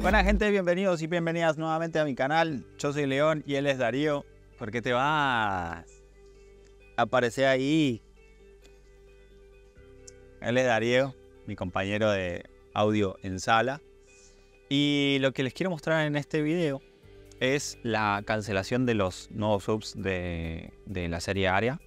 Buena gente, bienvenidos y bienvenidas nuevamente a mi canal. Yo soy León y él es Darío. ¿Por qué te vas? Aparece ahí. Él es Darío, mi compañero de audio en sala. Y lo que les quiero mostrar en este video es la cancelación de los nuevos subs de la serie Ara,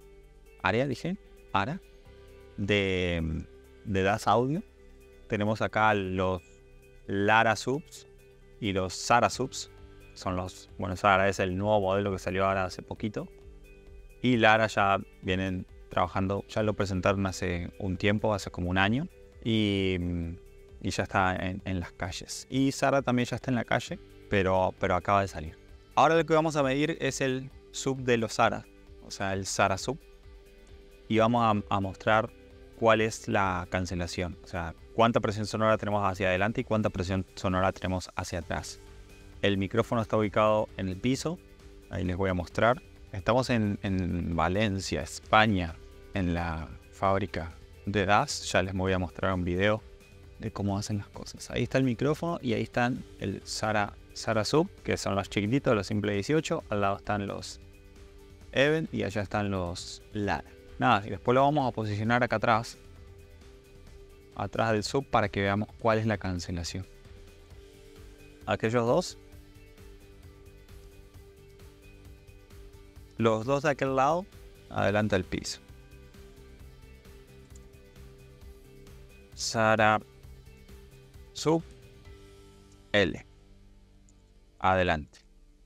de Das Audio. Tenemos acá los Lara subs y los Sara subs. Son los, bueno, Sara es el nuevo modelo que salió ahora hace poquito. Y Lara ya vienen trabajando, ya lo presentaron hace un tiempo, hace como un año. Y ya está en las calles. Y Sara también ya está en la calle, pero acaba de salir. Ahora lo que vamos a medir es el sub de los Sara, o sea, el Sara sub. Y vamos a mostrar cuál es la cancelación, o sea, cuánta presión sonora tenemos hacia adelante y cuánta presión sonora tenemos hacia atrás. El micrófono está ubicado en el piso, ahí les voy a mostrar. Estamos en Valencia, España, en la fábrica de Das. Ya les voy a mostrar un video de cómo hacen las cosas. Ahí está el micrófono y ahí están el Sara Sub, que son los chiquititos, los Simple 18. Al lado están los Event y allá están los Lara. Nada, y después lo vamos a posicionar acá atrás del sub para que veamos cuál es la cancelación. Aquellos dos, los dos de aquel lado, adelante al piso. Sara sub L, adelante.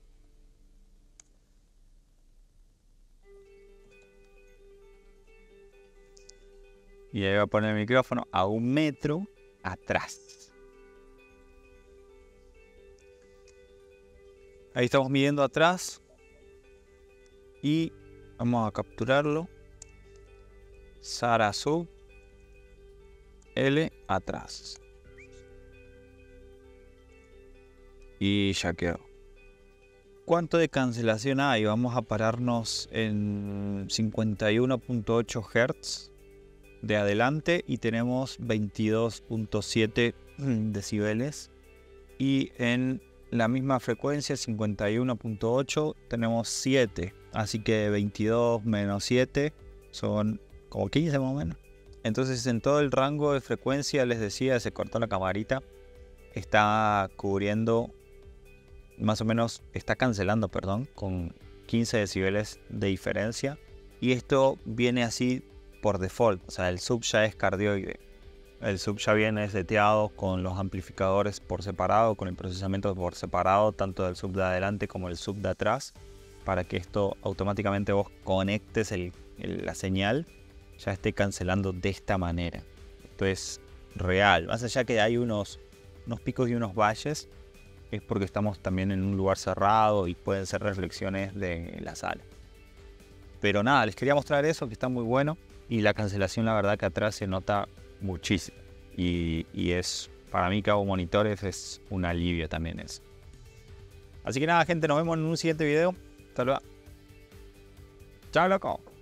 Y ahí voy a poner el micrófono a 1 metro atrás. Ahí estamos midiendo atrás. Y vamos a capturarlo. Sara sub L atrás. Y ya quedó. ¿Cuánto de cancelación hay? Vamos a pararnos en 51.8 Hz. De adelante y tenemos 22.7 decibeles y en la misma frecuencia 51.8 tenemos 7, así que 22 menos 7 son como 15 más o menos. Entonces en todo el rango de frecuencia, les decía, se cortó la camarita, está cubriendo más o menos, está cancelando, perdón, con 15 decibeles de diferencia, y esto viene así por default, o sea, el sub ya es cardioide. El sub ya viene seteado con los amplificadores por separado, con el procesamiento por separado, tanto del sub de adelante como el sub de atrás, para que esto automáticamente vos conectes la señal, ya esté cancelando de esta manera. Esto es real, más allá que hay unos picos y unos valles, es porque estamos también en un lugar cerrado y pueden ser reflexiones de la sala. Pero nada, les quería mostrar eso, que está muy bueno. Y la cancelación, la verdad que atrás se nota muchísimo. Y es, para mí que hago monitores, es un alivio también eso. Así que nada, gente, nos vemos en un siguiente video. Hasta luego. Chao, loco.